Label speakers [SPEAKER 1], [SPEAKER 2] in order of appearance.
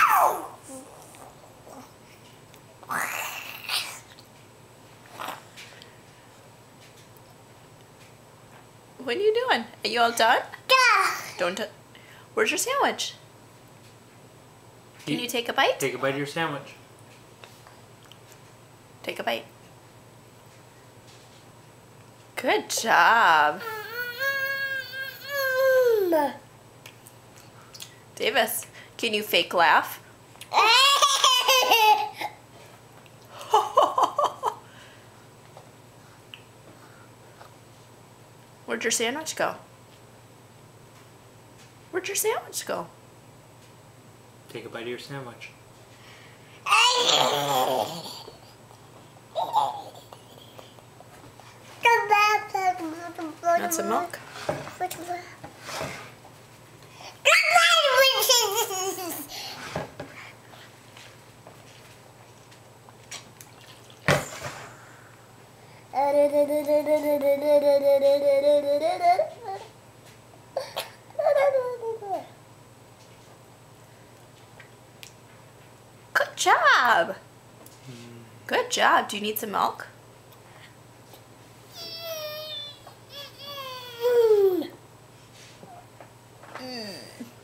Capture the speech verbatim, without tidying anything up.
[SPEAKER 1] What are you doing? Are you all done?
[SPEAKER 2] Yeah.
[SPEAKER 1] Don't. Where's your sandwich? Can
[SPEAKER 3] Eat.
[SPEAKER 1] you take a bite?
[SPEAKER 3] Take a bite of your sandwich.
[SPEAKER 1] Take a bite. Good job. Davis, can you fake laugh? Where'd your sandwich go? Where'd your sandwich go?
[SPEAKER 3] Take a bite of your sandwich.
[SPEAKER 1] Want some milk? Good job. Good job. Do you need some milk? Mm.